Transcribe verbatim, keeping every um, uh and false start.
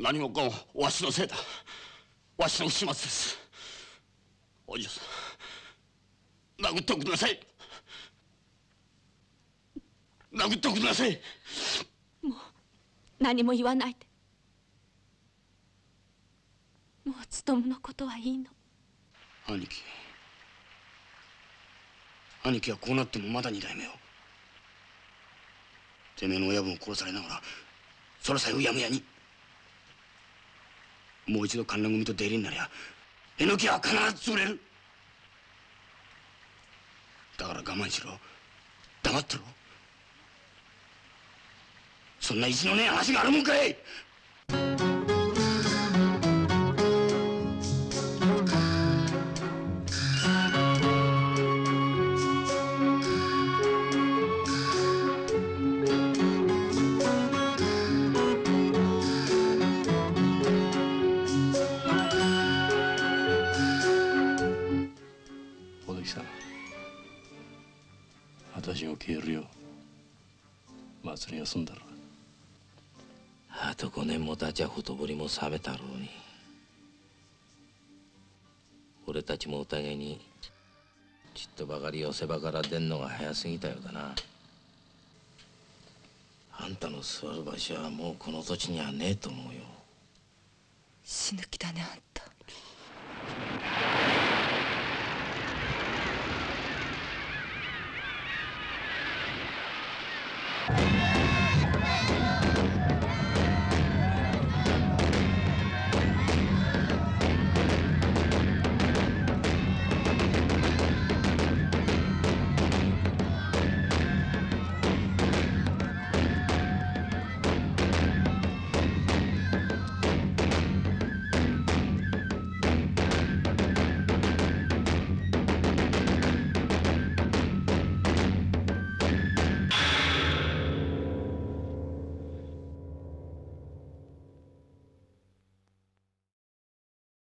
何もかもわしのせいだ。わしの不始末です。お嬢さん、殴っておください。殴っておください。 もう何も言わないで。もう勉のことはいいの。 兄貴、兄貴はこうなってもまだ二代目を。てめえの親分を殺されながらそれさえうやむやに。もう一度関連組と出入りになりゃ榎木は必ず潰れる。だから我慢しろ、黙ってろ。そんな意地のねえ話があるもんかい。 お時さん、私も消えるよ。祭りが済んだら。 あとごねんも経ちゃほとぼりも冷めたろうに。俺たちもお互いにちっとばかり寄せ場から出んのが早すぎたようだな。あんたの座る場所はもうこの土地にはねえと思うよ。 死ぬ気だねあんた。